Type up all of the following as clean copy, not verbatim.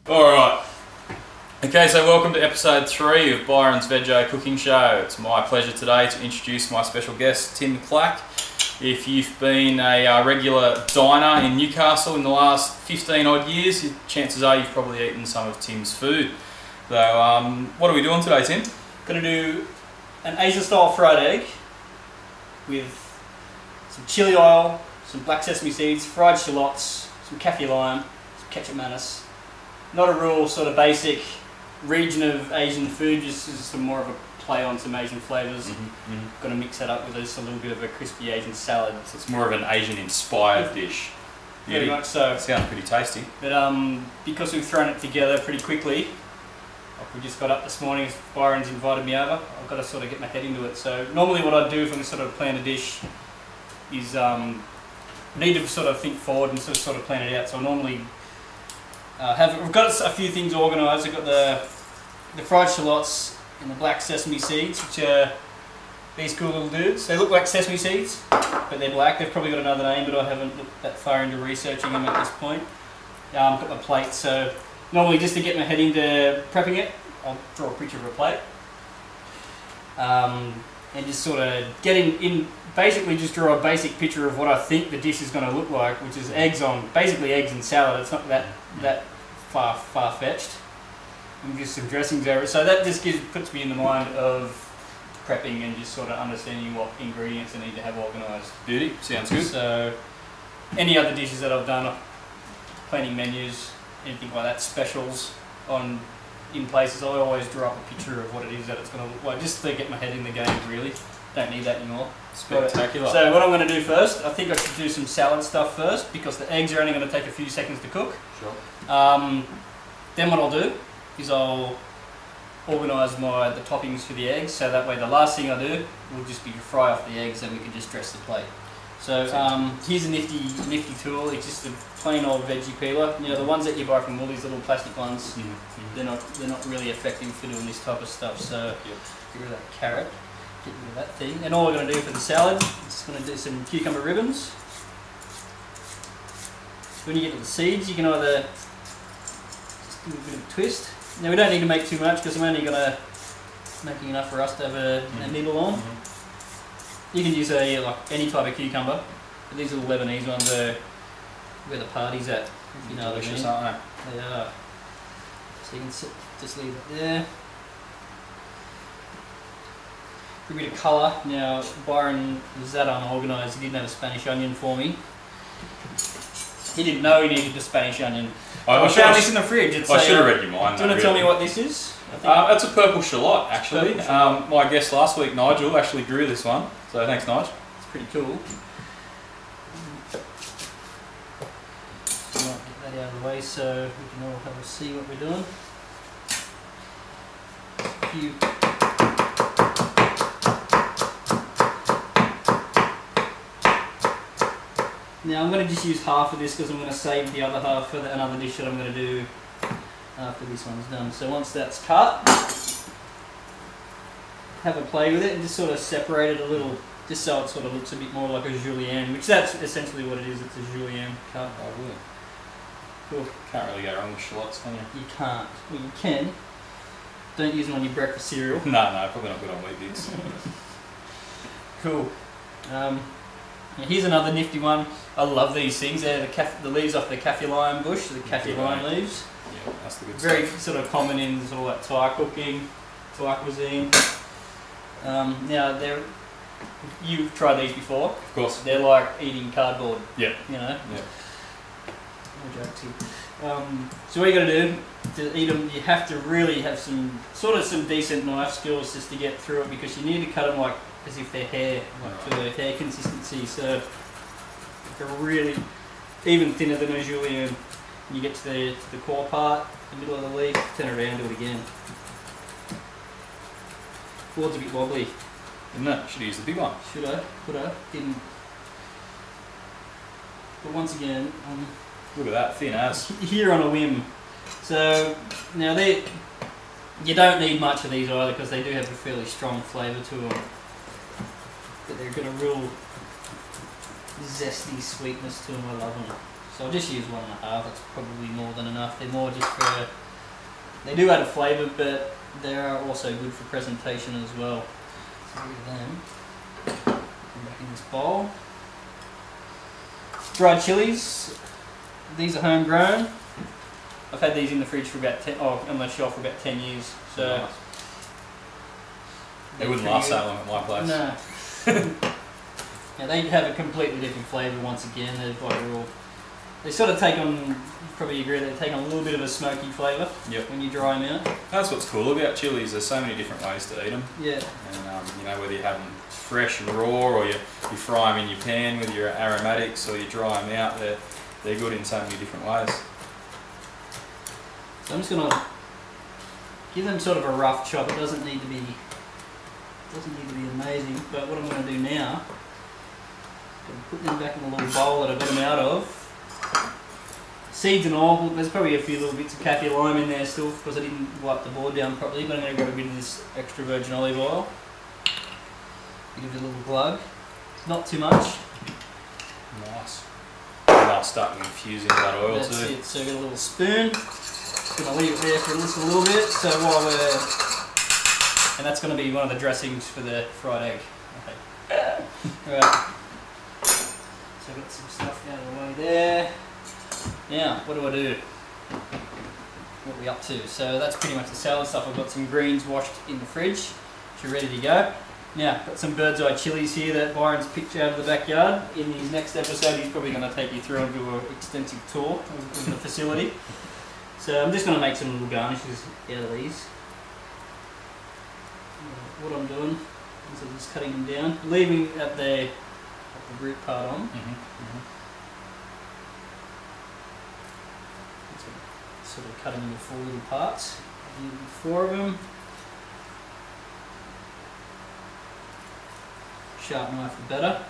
Alright, okay, so welcome to episode 3 of Byron's Vego cooking show. It's my pleasure today to introduce my special guest, Tim Clack. If you've been a regular diner in Newcastle in the last 15 odd years, chances are you've probably eaten some of Tim's food. So, what are we doing today, Tim? Going to do an Asian style fried egg with some chili oil, some black sesame seeds, fried shallots, some kaffir lime, some ketchup mayonnaise. Not a real sort of basic region of Asian food, just some more of a play on some Asian flavours. Going to mix that up with just a little bit of a crispy Asian salad. So it's more of an Asian inspired dish. Very much so. Sounds pretty tasty. But because we've thrown it together pretty quickly, like we just got up this morning, Byron's invited me over, I've got to sort of get my head into it. So normally what I do if I'm going to sort of plan a dish is need to sort of think forward and sort of plan it out. So I normally we've got a few things organised. I've got the fried shallots and the black sesame seeds, which are these cool little dudes. They look like sesame seeds, but they're black. They've probably got another name, but I haven't looked that far into researching them at this point. I've got my plate, so normally just to get my head into prepping it, I'll draw a picture of a plate. And just sort of getting in, basically just draw a basic picture of what I think the dish is going to look like, which is basically eggs and salad. It's not that far-fetched. And just some dressings over it. So that just puts me in the mind of prepping and just sort of understanding what ingredients I need to have organised. Beauty, sounds good. So any other dishes that I've done, planning menus, anything like that, specials in places, I always draw up a picture of what it is that it's going to look like, just to get my head in the game really. Don't need that anymore. Spectacular. So what I'm going to do first, I think I should do some salad stuff first, because the eggs are only going to take a few seconds to cook. Sure. Then what I'll do is I'll organise the toppings for the eggs, so that way the last thing I do will just be to fry off the eggs and we can just dress the plate. So here's a nifty tool. It's just a plain old veggie peeler. You know, the ones that you buy from Woolies, little plastic ones, they're not really effective for doing this type of stuff. So get rid of that carrot, get rid of that thing. And all we're going to do for the salad is just going to do some cucumber ribbons. When you get to the seeds, you can either just give a bit of a twist. Now we don't need to make too much because I'm only making enough for us to have a nibble on. You can use like any type of cucumber, but these little Lebanese ones are where the party's at, if you know what I mean. Aren't they? They are. So you can just leave it there. A bit of colour. Now Byron was that unorganised, he didn't have a Spanish onion for me. He didn't know he needed the Spanish onion. I found this in the fridge. I should have read your mind. Do you want to tell me what this is? It's a purple shallot, actually. My guest last week, Nigel, actually grew this one. So thanks, Nigel. It's pretty cool. So I'll get that out of the way so we can all have a see what we're doing. Now I'm going to just use half of this because I'm going to save the other half for another dish that I'm going to do after this one's done. So once that's cut, have a play with it and just sort of separate it a little, just so it sort of looks a bit more like a julienne, which that's essentially what it is. It's a julienne cut. Cool. Can't really go wrong with shallots, can you? You can't. Well, you can. Don't use them on your breakfast cereal. No, probably not good on wheat bix. Cool. Here's another nifty one. I love these things. They're the leaves off the kaffir lime bush, the kaffir lime leaves. Yeah, that's the good Very stuff. sort of common in sort of like Thai cooking, Thai cuisine. Now you've tried these before. Of course. They're like eating cardboard. Yeah. You know. Yeah. No jokes here. So what you got to do to eat them, you have to really have some decent knife skills just to get through it, because you need to cut them like as if they're hair, like to their hair consistency. So they're really even thinner than a julienne. When you get to the core part, the middle of the leaf, turn it around, do it again. Board's a bit wobbly. Isn't it? Should have used the big one. Should I? Could I? Didn't. But once again, look at that, thin as. Here on a whim. So now you don't need much of these either, because they do have a fairly strong flavour to them. But they've got a real zesty sweetness to them. I love them. So I'll just use 1.5. That's probably more than enough. They're more just for, they do add a flavour, but they are also good for presentation as well. So look at them. Put them back in this bowl. Dried chilies. These are homegrown. I've had these in the fridge for about on the shelf for about 10 years. So nice. They wouldn't last that long at my place. No. Yeah, they have a completely different flavour once again. They sort of take on, you probably agree, they take on a little bit of a smoky flavour when you dry them out. That's what's cool about chilies. There's so many different ways to eat them. Yeah. And you know, whether you have them fresh and raw, or you fry them in your pan with your aromatics, or you dry them out, they're good in so many different ways. So I'm just going to give them sort of a rough chop. It doesn't need to be amazing, but what I'm going to do now, I'm going to put them back in the little bowl that I got them out of. Seeds and all, there's probably a few little bits of kaffir lime in there still because I didn't wipe the board down properly, but I'm going to grab a bit of this extra virgin olive oil. Give it a little glug. Not too much. Nice. And I'll start infusing that oil That's too. It. So I got a little spoon. Just going to leave it there for just a little bit. So while and that's going to be one of the dressings for the fried egg. Okay. Alright. So I've got some stuff out of the way there. Now, what do? What are we up to? So that's pretty much the salad stuff. I've got some greens washed in the fridge, which are ready to go. Now, got some bird's eye chilies here that Byron's picked out of the backyard. In his next episode, he's probably going to take you through and do an extensive tour of the facility. So I'm just going to make some little garnishes out of these. What I'm doing is I'm just cutting them down, leaving at the root part on. Sort of cutting into 4 little parts. 4 of them. Sharp knife for better.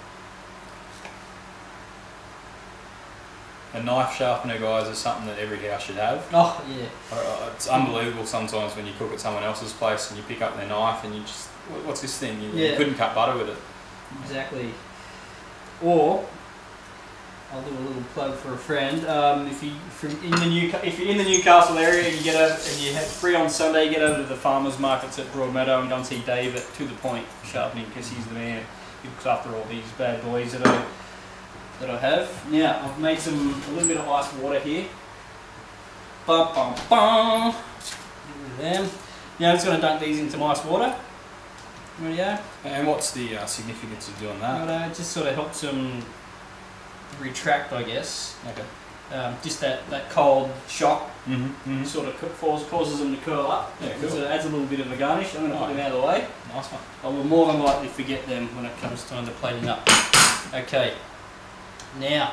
A knife sharpener, guys, is something that every house should have. Oh, yeah. It's unbelievable sometimes when you cook at someone else's place and you pick up their knife and you just, what's this thing? You couldn't cut butter with it. Exactly. Or, I'll do a little plug for a friend. If you're in the Newcastle area and you get over and you have free on Sunday, you get over to the farmers markets at Broadmeadow and go and see Dave at To The Point Sharpening, because he's the man who looks after all these bad boys that I have. Now I've made a little bit of ice water here. Bum bum bum. Them. Now I'm just going to dunk these into some ice water. There we go. And what's the significance of doing that? It just sort of helps them retract, I guess. Okay. Just that cold shock sort of causes them to curl up. Yeah, cool. So it adds a little bit of a garnish. I'm going to put them out of the way. Nice one. I will more than likely forget them when it comes time to plating up. Okay. Now,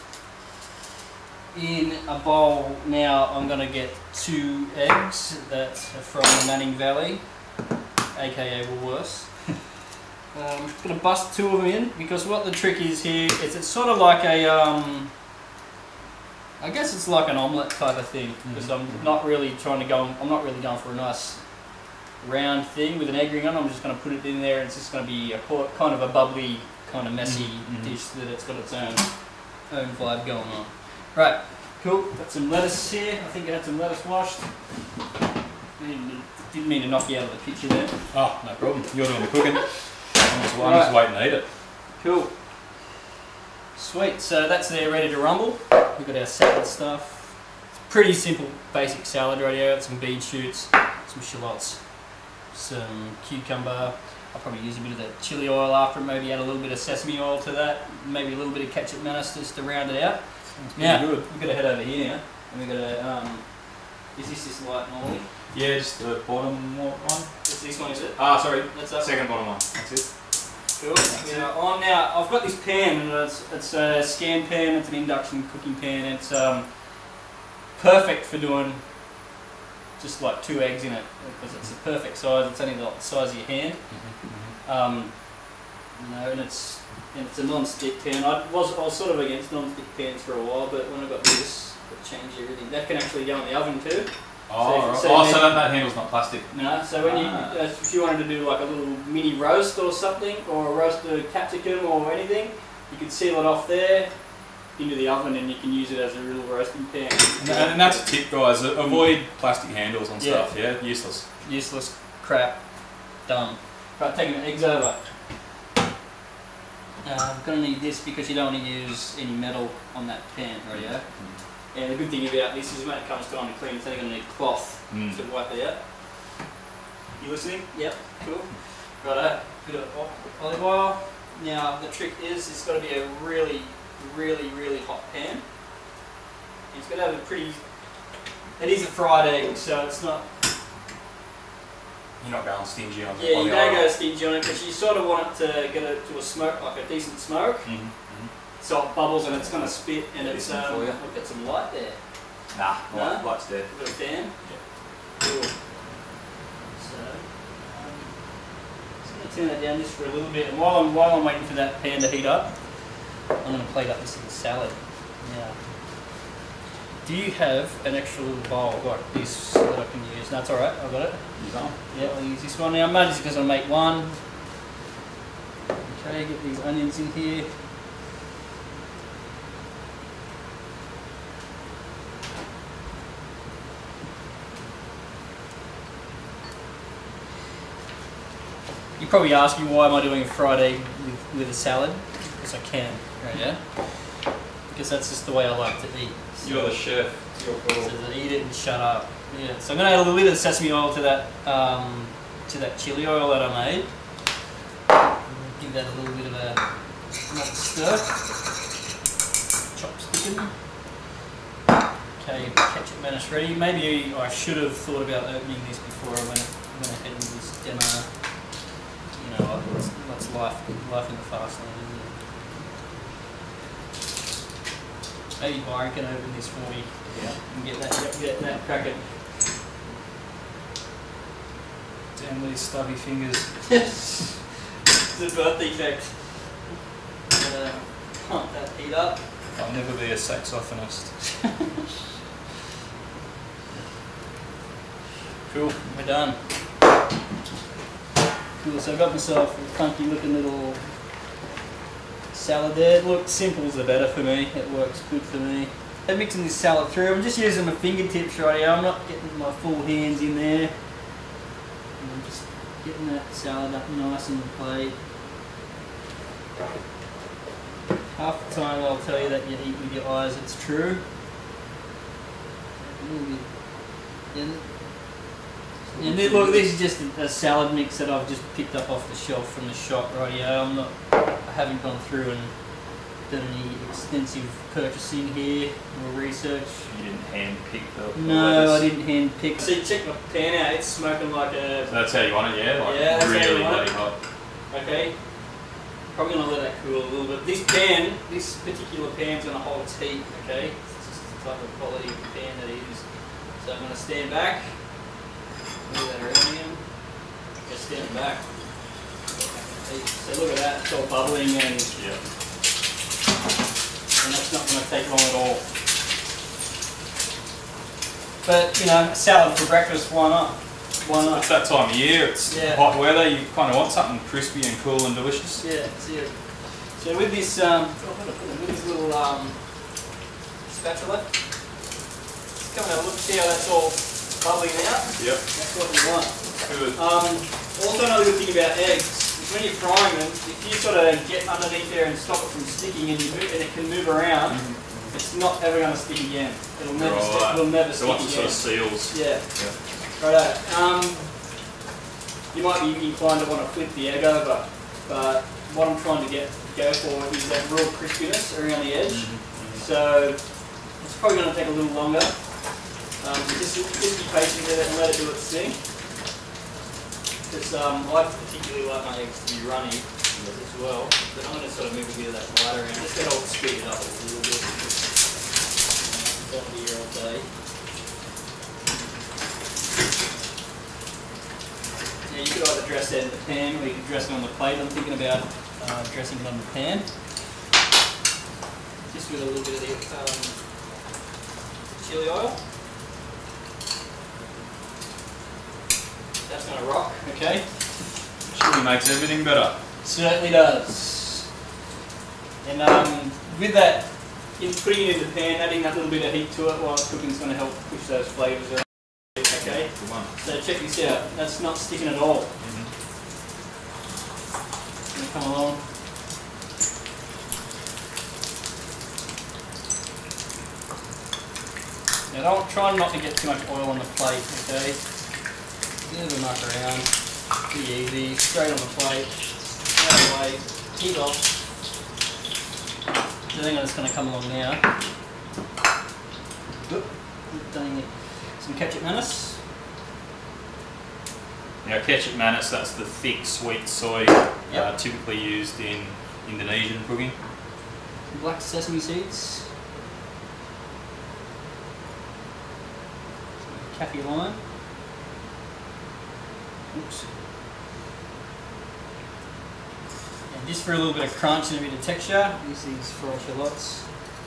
in a bowl now I'm going to get 2 eggs that are from the Manning Valley, aka Woolworths. I'm just going to bust 2 of them in, because what the trick is here is it's sort of like a, I guess it's like an omelette type of thing, because I'm not really going for a nice round thing with an egg ring on. I'm just going to put it in there, and it's just going to be a kind of a bubbly, kind of messy dish that it's got its own vibe going on. Right, cool. Got some lettuce here. I think I had some lettuce washed. Didn't mean to knock you out of the picture there. Oh, no problem. You're doing the cooking. I'm just waiting to eat it. Cool. Sweet. So that's there, ready to rumble. We've got our salad stuff. It's pretty simple, basic salad right here. Some beet shoots, some shallots, some cucumber. I'll probably use a bit of that chili oil after, maybe add a little bit of sesame oil to that, maybe a little bit of ketchup mayonnaise just to round it out. Now, good. we've got to head over here now, and we've got to, is this light normally? Yeah, just the bottom one. It's this one, is it? Ah, sorry, That's up. second bottom one. That's it. Cool. Now, I've got this pan, and it's a scan pan, it's an induction cooking pan, it's perfect for doing just like 2 eggs in it, because it's the perfect size. It's only the size of your hand. And it's a non-stick pan. I was sort of against non-stick pans for a while, but when I got this, it changed everything. That can actually go in the oven too. Oh, so that handle's not plastic. No, so when if you wanted to do like a little mini roast or something, or a roast of capsicum or anything, you could seal it off there. into the oven, and you can use it as a real roasting pan. And that's a tip, guys. Avoid plastic handles on stuff. Yeah, useless. Useless crap. Done. Right, taking the eggs over. I'm going to need this because you don't want to use any metal on that pan, right? Yeah. And the good thing about this is when it comes time to clean, it's only going to need cloth to wipe it out. You listening? Yep. Cool. Right, bit of olive oil. Now the trick is it's got to be a really hot pan. It's got to have a pretty. It is a fried egg, so it's not. You're not going stingy on it. Yeah, you don't go stingy on it because you sort of want it to get it to a smoke, like a decent smoke. So it bubbles and it's going to spit, and it's we'll get some light there. Nah, light's dead. A bit of fan. Yeah. Cool. So just going to turn that down just for a little bit, and while I'm waiting for that pan to heat up, I'm going to plate up this little salad. Now, do you have an extra little bowl like this that I can use? No, it's alright, I've got it. Yeah, I'll use this one now. I'm just going to make one. Okay, get these onions in here. You're probably asking why am I doing a fried egg with a salad? Because I can, right? Yeah. Because that's just the way I like to eat. So You're the chef. It's your call. So eat it and shut up. Yeah. So I'm going to add a little bit of sesame oil to that chili oil that I made. Give that a little bit of a stir. Chopped chicken. Okay, ketchup manis ready. Maybe I should have thought about opening this before I went ahead with this demo. You know, that's life in the fast lane, isn't it? Maybe Byron can open this for me. Yeah. And get that cracking. Damn these stubby fingers. It's a birth defect. Pump that heat up. I'll never be a saxophonist. Cool, we're done. Cool, so I've got myself a funky looking little salad there. Look, simple's the better for me. It works good for me. I'm mixing this salad through. I'm just using my fingertips right here. I'm not getting my full hands in there. I'm just getting that salad up nice on the plate. Half the time I'll tell you that you eat with your eyes, it's true. A little bit. And look, this is just a salad mix that I've just picked up off the shelf from the shop right here. I haven't gone through and done any extensive purchasing here or research. You didn't hand pick the No, lettuce? I didn't hand pick. So check my pan out, it's smoking like a... So that's how you want it, yeah? Like yeah, that's really how you want it. hot. Okay. Probably going to let that cool a little bit. This pan, this particular pan's going to hold its heat, okay? It's just the type of quality of pan that it is. So I'm going to stand back. Look at that around. Just stand back. So look at that, it's all bubbling and that's not going to take long at all. But you know, salad for breakfast, why not? Why not? It's that time of year, it's hot weather, you kind of want something crispy and cool and delicious. Yeah, that's it. So with this, little spatula, come and have a look, see how that's all bubbling out. Yep. That's what we want. Good. Also another good thing about eggs is when you're frying them, if you sort of get underneath there and stop it from sticking and it can move around, it's not ever going to stick again. It'll never stick. It'll never stick once again. it sort of seals. Yeah. Righto. You might be inclined to want to flip the egg over, but what I'm trying to go for is that real crispiness around the edge. So it's probably going to take a little longer. Just be patient with it and let it do its thing. Because I particularly like my eggs to be runny as well. But I'm going to sort of move a bit of that light around just to help speed it up a little bit. Don't be here all day. Yeah, you could either dress that in the pan or you could dress it on the plate. I'm thinking about dressing it on the pan. Just with a little bit of the chili oil. That's going to rock, okay? Chili makes everything better. Certainly does. And with that in putting it in the pan, adding that little bit of heat to it while it's cooking is going to help push those flavours out. Okay, Good one. so check this out. That's not sticking at all. Gonna come along. Now don't try not to get too much oil on the plate, okay? Never muck around. Pretty easy. Straight on the plate. Out of the way. Heat off. The thing that's going to come along now. Dang it. Some ketchup mayonnaise. Now ketchup mayonnaise, that's the thick sweet soy typically used in Indonesian cooking. Black sesame seeds. Kaffir lime. Oops. And just for a little bit of crunch and a bit of texture, use these fried shallots.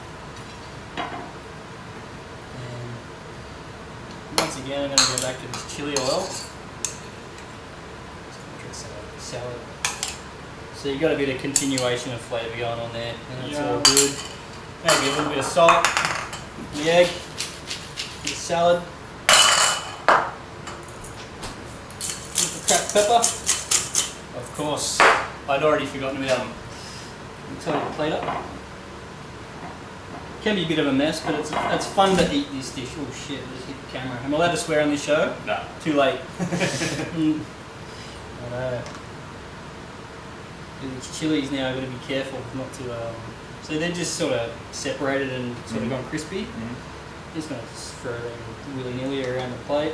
And once again, I'm going to go back to this chili oil. Salad. So you've got a bit of continuation of flavour going on there, and that's all good. Maybe a little bit of salt, the egg, the salad. Cracked pepper. Of course, I'd already forgotten about them. Let me tidy the plate up. Can be a bit of a mess, but it's fun to eat this dish. Oh shit, I just hit the camera. Am I allowed to swear on this show? No. Too late. I know. These chilies now, I've got to be careful not to... so they're just sort of separated and sort of gone crispy. Just going to throw them willy-nilly around the plate.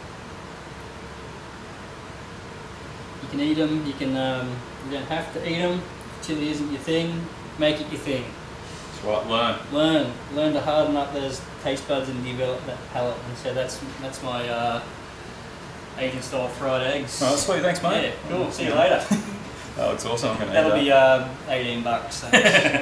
You can eat them, you don't have to eat them. If chili isn't your thing, make it your thing. That's right, Learn to harden up those taste buds and develop that palate. And so that's my Asian style fried eggs. Oh, sweet, thanks mate. Yeah, cool, see you later. Oh, it's awesome. That'll be $18. So.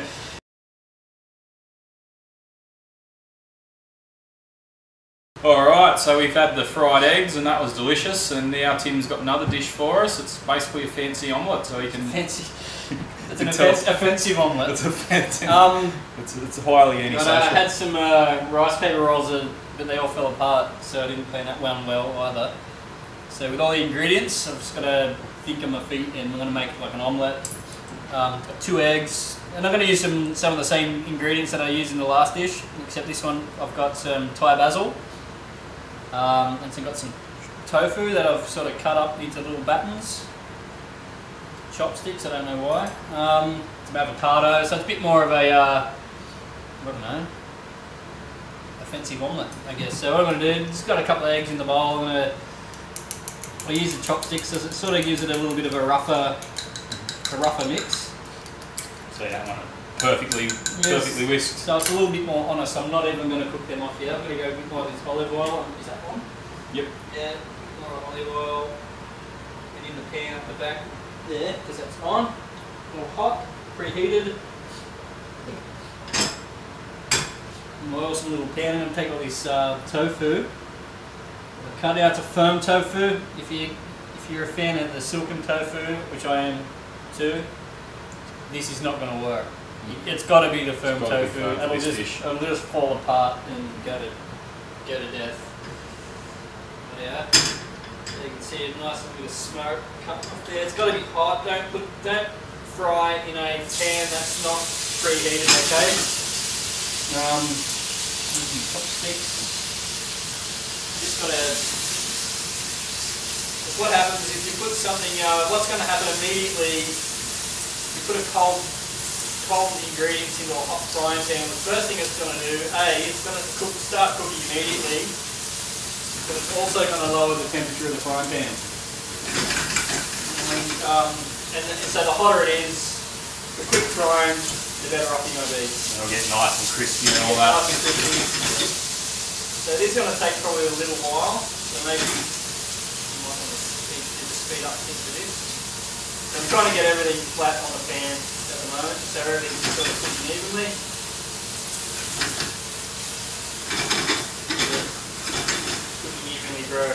Alright, so we've had the fried eggs and that was delicious, and now Tim's got another dish for us. It's basically a fancy omelette, so you can... Fancy. It's an offensive omelette. It's offensive. It's highly antisocial. I had some rice paper rolls, but they all fell apart, so I didn't clean that one well either. So with all the ingredients, I've just got to think on my feet, and I'm going to make like an omelette. Got 2 eggs, and I'm going to use some of the same ingredients that I used in the last dish, except this one I've got some Thai basil. And so I've got some tofu that I've sort of cut up into little battens. Chopsticks, I don't know why. Some avocado, so it's a bit more of a, I don't know, offensive omelette, I guess. So what I'm going to do, just got a couple of eggs in the bowl. I'll use the chopsticks, so it sort of gives it a little bit of a rougher mix. So you don't want it perfectly whisked. So it's a little bit more honest. I'm not even going to cook them off yet. I'm going to go a bit more of this olive oil. Is that one? Yep. Yeah, a bit more olive oil. And in the pan at the back there, because that's on. A little hot, preheated. And oil some little pan. I'm going to take all this tofu. I'll cut out to firm tofu. If you're a fan of the silken tofu, which I am too, this is not going to work. It's got to be the firm tofu. It'll just fall apart and go to death. But yeah, so you can see a nice little bit of smoke coming off there. It's got to be hot. Don't fry in a pan that's not preheated. Okay. Using chopsticks. Just got to. What happens is if you put something. What's going to happen immediately? You put a cold ingredients into a hot frying pan. The first thing it's going to do, it's going to start cooking immediately, but it's also going to lower the temperature of the frying pan. And so the hotter it is, the quick frying, the better off you're going to be. It'll get nice and crispy and all that. Nice and crispy. So this is going to take probably a little while, so maybe you might want to speed up things for this. So I'm trying to get everything flat on the pan at the moment, so everything's sort of cooking evenly. Cooking evenly, bro.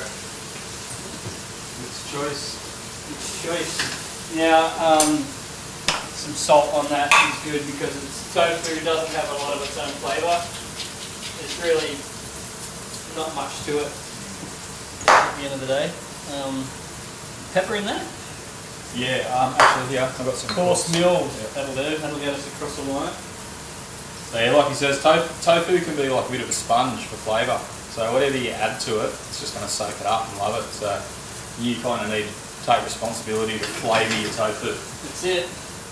Good choice. Now, some salt on that is good because it's tofu doesn't have a lot of its own flavour. There's really not much to it at the end of the day. Pepper in there? Yeah, actually, yeah, I've got some Coarse mill. Yeah. That'll do. That'll get us across the line. So yeah, like he says, tofu can be like a bit of a sponge for flavour. So whatever you add to it, it's just going to soak it up and love it. So you kind of need to take responsibility to flavour your tofu. That's it.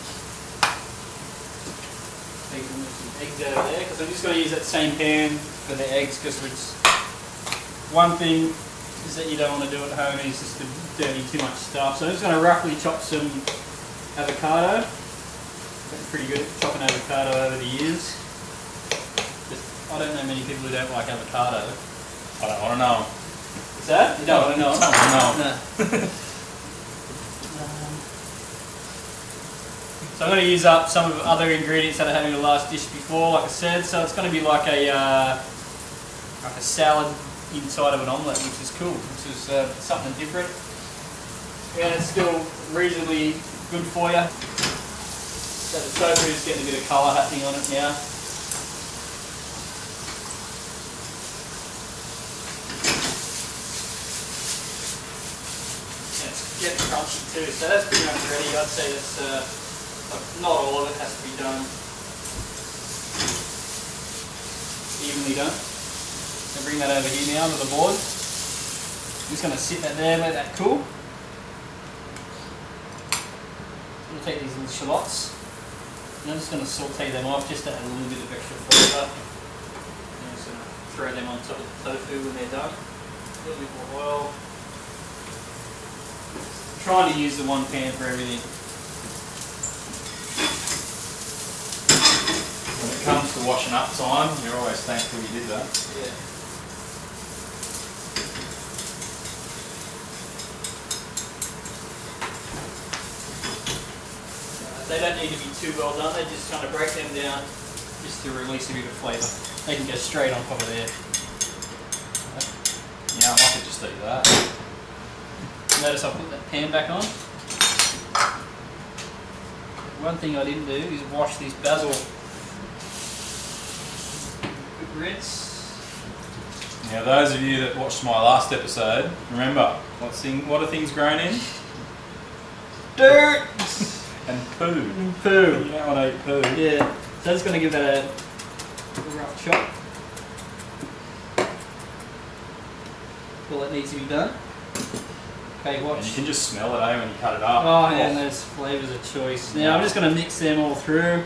Take some eggs out of there because I'm just going to use that same pan for the eggs because it's one thing is that you don't want to do at home is just to dirty too much stuff. So I'm just going to roughly chop some avocado. Been pretty good at chopping avocado over the years. I don't know many people who don't like avocado. I don't want to know. What's that? You don't want to know? No. So I'm going to use up some of the other ingredients that I had in the last dish before, like I said. So it's going to be like a salad inside of an omelette, which is cool, which is something different. And it's still reasonably good for you. So the tofu is getting a bit of colour happening on it now. Yeah, it's getting crunchy too, so that's pretty much ready. I'd say that's not all of it has to be done evenly done. So bring that over here now to the board. I'm just going to sit that there, let that cool. We'll take these little shallots. And I'm just going to saute them off just to add a little bit of extra flavour. I'm just going to throw them on top of the tofu when they're done. A little bit more oil. I'm trying to use the one pan for everything. When it comes to washing up time, you're always thankful you did that. Yeah. They don't need to be too well done, they just kind of break them down just to release a bit of flavour. They can go straight on top of there. Yeah, I could just eat that. Notice I put that pan back on. One thing I didn't do is wash this basil. Good rinse. Now those of you that watched my last episode, remember, what are things grown in? Dirt! And poo. Poo. You don't want to eat poo. Yeah, so I'm just going to give that a rough chop. All that needs to be done. Okay, watch. And you can just smell it, when you cut it up. Oh yeah, and those flavours of choice. Now I'm just going to mix them all through.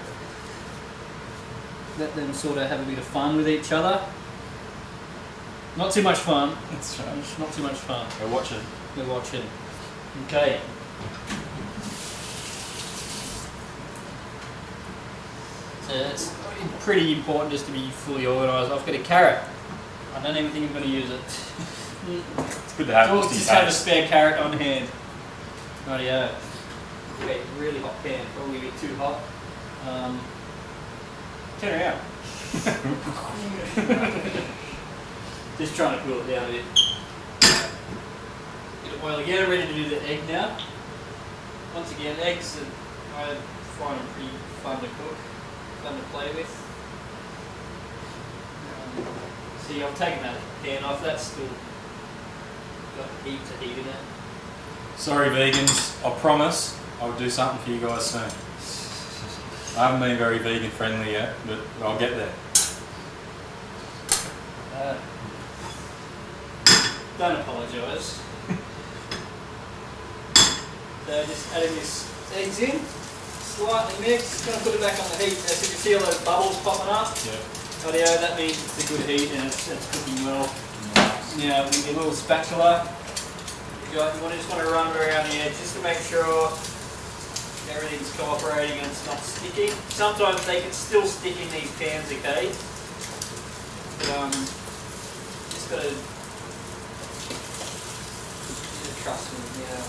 Let them sort of have a bit of fun with each other. Not too much fun. That's right. It's not too much fun. We're watching. We're watching. Okay. So it's pretty important just to be fully organised. I've got a carrot. I don't even think I'm going to use it. It's good to have. Just have a spare carrot on hand. Rightio. Okay, really hot pan. Probably a bit too hot. Turn around. Just trying to cool it down a bit. Get it oil again. I'm ready to do the egg now. Once again, eggs I find them pretty fun to cook, fun to play with. See, I've taken that pan off. That's still got heaps of heat in it. Sorry vegans, I promise I'll do something for you guys soon. I haven't been very vegan friendly yet, but I'll get there. Don't apologise. So just adding this eggs in, slightly mixed, going to put it back on the heat. As you can see all those bubbles popping up. Yep. Rightio, that means it's a good heat and it's cooking well. Nice. Now with your little spatula, you just want to run it around the edge just to make sure everything's cooperating and it's not sticking. Sometimes they can still stick in these pans, okay? But just got to trust me,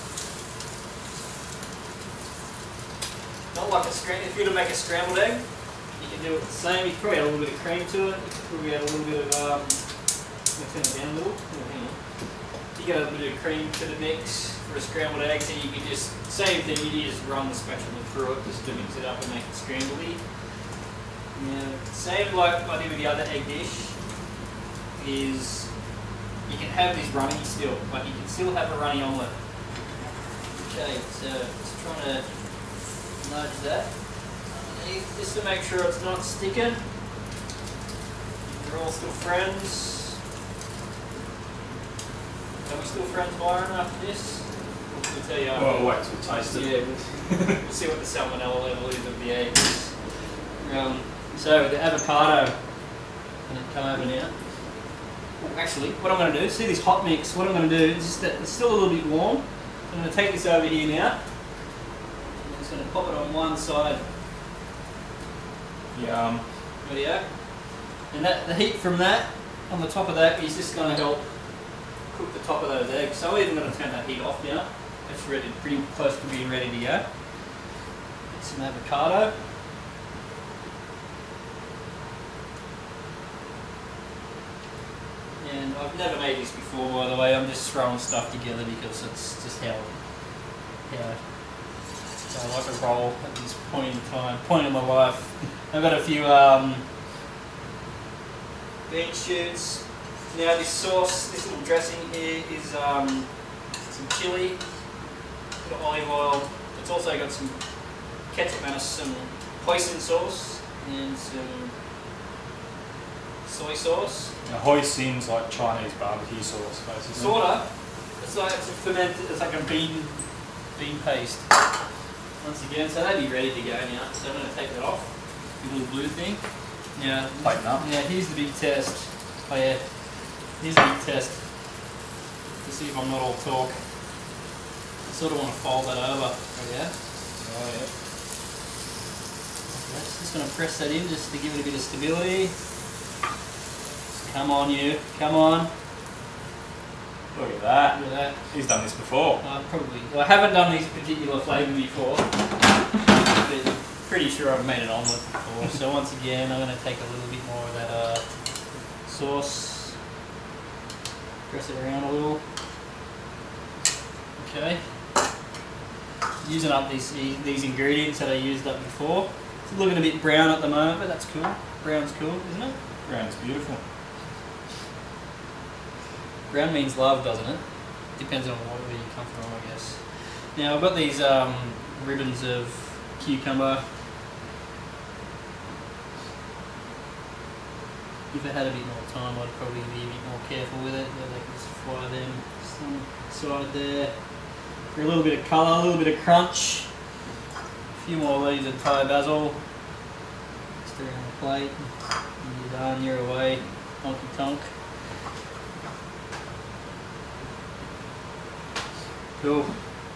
Not like a scrambled. If you were to make a scrambled egg, you can do it the same. You can probably add a little bit of cream to it. You can probably add a little bit of. Turn it down a little. Oh, hang on. You you get a bit of cream to the mix for a scrambled eggs, and you can just, same thing, you just run the spatula through it just to mix it up and make it scrambledy. Yeah, same like I did with the other egg dish, is you can have this runny still, but you can still have a runny omelette. Okay, so just trying to nudge that underneath just to make sure it's not sticking. We're all still friends. Are we still friends, Byron, after this? We'll tell you after. Well, wait till we taste it. Yeah, we'll see what the salmonella level is of the eggs. So the avocado, going to come over now. Oh, actually, what I'm going to do, see this hot mix, what I'm going to do is just that it's still a little bit warm. I'm going to take this over here now. I'm just going to pop it on one side. Yum. Video. And that, the heat from that, on the top of that, is just going to help cook the top of those eggs. So I'm even going to turn that heat off now. It's ready, pretty close to being ready to go. Get some avocado. And I've never made this before, by the way. I'm just throwing stuff together because it's just how I like to roll at this point in time, point in my life. I've got a few bean shoots. Now this sauce, this little dressing here is some chili, a bit of olive oil. It's also got some ketchup and some hoisin sauce and some soy sauce. Now, hoisin's like Chinese barbecue sauce, basically. Sorta. It's like it's a fermented. It's like a bean paste. Once again, so they'd be ready to go now. So I'm going to take that off. The little blue thing. Now, Tighten up. Now here's the big test. Oh yeah. Here's the big test. To see if I'm not all talk. I sort of want to fold that over. Oh yeah. Oh yeah. Okay, just going to press that in just to give it a bit of stability. Come on, you. Come on. Look at that. Look at that. He's done this before. Probably. Well, I haven't done this particular flavour before, but pretty sure I've made an omelette before. So once again, I'm going to take a little bit more of that sauce, press it around a little. Okay. Using up these ingredients that I used up before. It's looking a bit brown at the moment, but that's cool. Brown's cool, isn't it? Brown's beautiful. Brown means love, doesn't it? Depends on where you come from, I guess. Now I've got these ribbons of cucumber. If I had a bit more time, I'd probably be a bit more careful with it. But I can just fry them some side there. For a little bit of colour, a little bit of crunch. A few more leaves of Thai basil. Stir on the plate. And you're done, you're away. Honky tonk. Cool.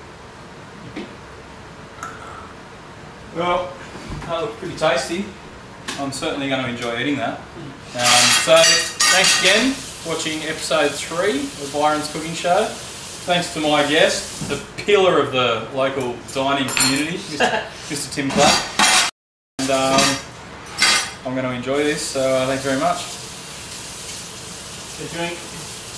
Well, that looks pretty tasty. I'm certainly going to enjoy eating that. So, thanks again for watching episode 3 of Byron's Cooking Show. Thanks to my guest, the pillar of the local dining community, Mr. Tim Clack. And I'm going to enjoy this, so thanks very much. Good drink.